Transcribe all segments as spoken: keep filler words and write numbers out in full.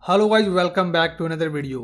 Hello guys, welcome back to another video.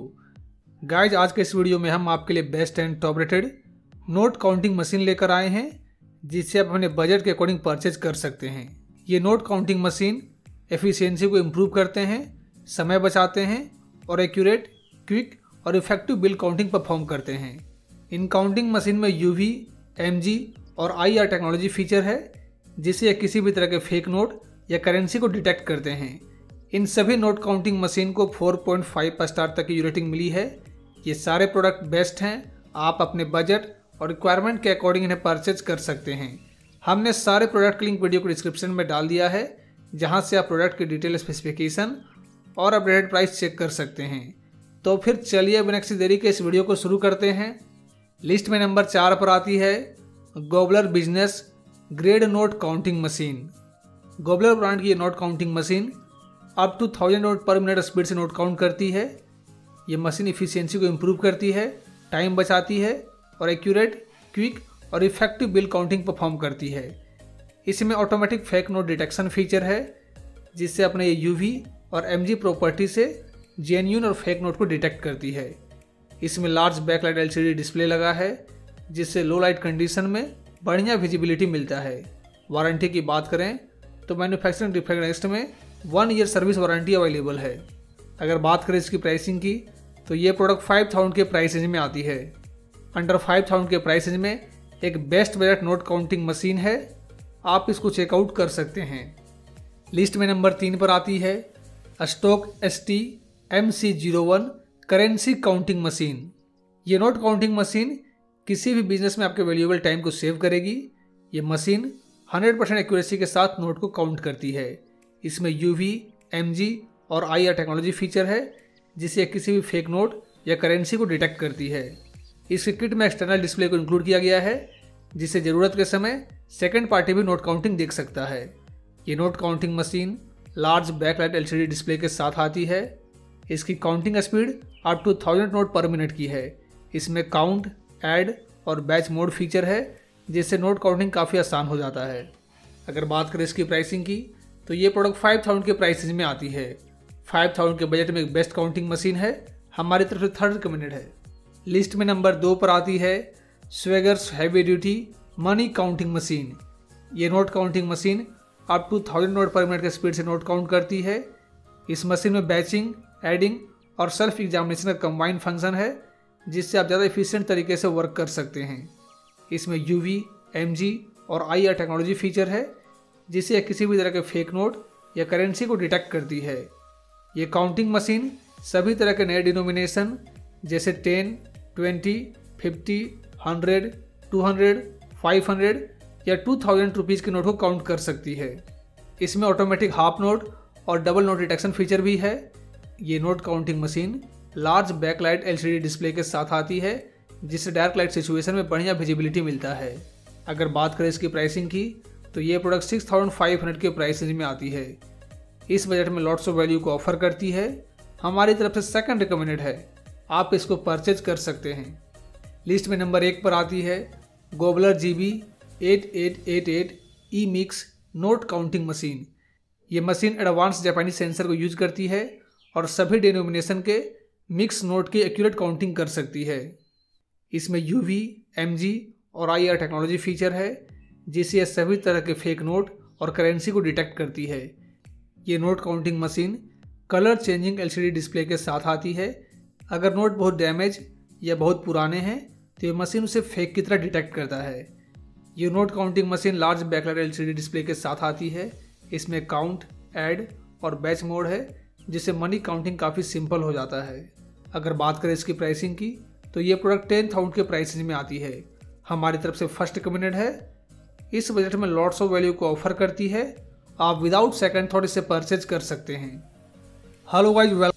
Guys, आज के इस वीडियो में हम आपके लिए best and top rated note counting machine लेकर आए हैं, जिससे आप अपने बजट के अकॉर्डिंग परचेज कर सकते हैं। ये नोट काउंटिंग मशीन एफिशिएंसी को इम्प्रूव करते हैं, समय बचाते हैं और एक्यूरेट, क्विक और इफेक्टिव बिल काउंटिंग परफॉर्म करते हैं। इन काउंटिंग मशीन में यूवी, एमजी और आईआर टेक्नोलॉजी फीचर है, जिससे ये किसी भी तरह के फेक नोट या करेंसी को डिटेक्ट करते हैं। इन सभी नोट काउंटिंग मशीन को चार पॉइंट पाँच स्टार तक की रेटिंग मिली है। ये सारे प्रोडक्ट बेस्ट हैं। आप अपने बजट और रिक्वायरमेंट के अकॉर्डिंग इन्हें परचेज कर सकते हैं। हमने सारे प्रोडक्ट लिंक वीडियो को डिस्क्रिप्शन में डाल दिया है, जहां से आप प्रोडक्ट की डिटेल स्पेसिफिकेशन और अपडेटेड प्राइस चेक कर सकते हैं। तो फिर चलिए बिना किसी देरी के इस वीडियो को शुरू करते हैं। लिस्ट में नंबर चार पर आती है Gobbler business grade note counting machine. Gobbler brand की ये note counting machine up to thousand note per minute speed से नोट काउंट करती है। ये मशीन इफिशियंसी को इम्प्रूव करती है, टाइम बचाती है और एक्यूरेट, क्विक और इफेक्टिव बिल काउंटिंग परफॉर्म करती है। इसमें automatic fake note detection feature है, जिससे अपने ये यूवी और एमजी प्रॉपर्टी से जेन्युइन और फेक नोट को डिटेक्ट करती है। इसमें लार्ज बैकलाइट एलसीडी डिस्प्ले लगा है, जिससे लो लाइट कंडीशन में बढ़िया विजिबिलिटी मिलता है। वारंटी की बात करें तो मैन्युफैक्चरिंग डिफेक्ट नेक्स्ट में one year service warranty available है। अगर बात करें इसकी प्राइसिंग की, तो ये प्रोडक्ट फाइव थाउजेंड के प्राइस रेंज में आती है। अंडर फाइव थाउजेंड के प्राइस रेंज में एक best budget note counting machine है। आप इसको चेकआउट कर सकते हैं। लिस्ट में नंबर तीन पर आती है Stock S T M C zero one currency counting machine. ये नोट काउंटिंग मशीन किसी भी बिजनेस में आपके वैल्यूएबल टाइम को सेव करेगी। ये मशीन हंड्रेड परसेंट एक्यूरेसी के साथ नोट को काउंट करती है। इसमें यूवी, एमजी और आईआर टेक्नोलॉजी फीचर है, जिससे किसी भी फेक नोट या करेंसी को डिटेक्ट करती है। इस किट में एक्सटर्नल डिस्प्ले को इंक्लूड किया गया है, जिससे ज़रूरत के समय सेकंड पार्टी भी नोट काउंटिंग देख सकता है। ये note counting machine large backlight LCD display के साथ आती है। इसकी counting speed up to thousand note per minute की है। इसमें काउंट, ऐड और बैच मोड फीचर है, जिससे नोट काउंटिंग काफ़ी आसान हो जाता है। अगर बात करें इसकी प्राइसिंग की, तो ये प्रोडक्ट फाइव थाउजेंड के प्राइस में आती है। फाइव थाउजेंड के बजट में एक बेस्ट काउंटिंग मशीन है। हमारी तरफ से थर्ड रिकमेंडेड है। लिस्ट में नंबर दो पर आती है Swaggers heavy duty money counting machine. ये note counting machine up to thousand note per minute के स्पीड से नोट काउंट करती है। इस मशीन में बैचिंग, एडिंग और सेल्फ एग्जामिनेशन का कंबाइंड फंक्शन है, जिससे आप ज़्यादा एफिशिएंट तरीके से वर्क कर सकते हैं। इसमें यूवी, एमजी और आईआर टेक्नोलॉजी फीचर है, जिससे किसी भी तरह के फेक नोट या करेंसी को डिटेक्ट करती है। ये काउंटिंग मशीन सभी तरह के नए डिनोमिनेशन जैसे ten, twenty, fifty, hundred, two hundred, five hundred या टू थाउजेंड रुपीज़ के नोट को काउंट कर सकती है। इसमें ऑटोमेटिक हाफ नोट और डबल नोट डिटेक्शन फीचर भी है। ये note counting machine large backlight LCD display के साथ आती है, जिससे डार्क लाइट सिचुएशन में बढ़िया विजिबिलिटी मिलता है। अगर बात करें इसकी प्राइसिंग की, तो ये product six thousand five hundred के प्राइस रेंज में आती है। इस बजट में लॉट्स ऑफ वैल्यू को ऑफर करती है। हमारी तरफ से सेकंड रिकमेंडेड है। आप इसको परचेज कर सकते हैं। लिस्ट में नंबर एक पर आती है Gobbler G B eight eight eight eight E mix note counting machine. ये मशीन एडवांस जापानी सेंसर को यूज करती है और सभी डिनोमिनेशन के मिक्स नोट की एक्यूरेट काउंटिंग कर सकती है। इसमें यूवी, एमजी और आईआर टेक्नोलॉजी फीचर है, जिससे यह सभी तरह के फेक नोट और करेंसी को डिटेक्ट करती है। ये note counting machine colour changing LCD display के साथ आती है। अगर नोट बहुत डैमेज या बहुत पुराने हैं, तो ये मशीन उसे फेक की तरह डिटेक्ट करता है। ये note counting machine large backlight LCD display के साथ आती है। इसमें काउंट, ऐड और बैच मोड है, जिससे मनी काउंटिंग काफ़ी सिंपल हो जाता है। अगर बात करें इसकी प्राइसिंग की, तो ये प्रोडक्ट टेन थाउजेंड के प्राइस में आती है। हमारी तरफ से फर्स्ट रिकमेंडेड है। इस बजट में लॉट्स ऑफ वैल्यू को ऑफर करती है। आप विदाउट सेकंड थॉट इसे परचेज कर सकते हैं। Hello guys, welcome.